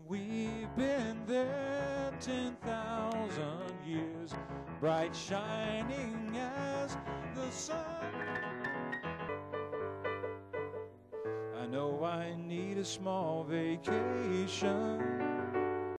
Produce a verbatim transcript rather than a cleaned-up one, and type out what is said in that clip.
We've been there ten thousand years, bright shining as the sun. I know I need a small vacation.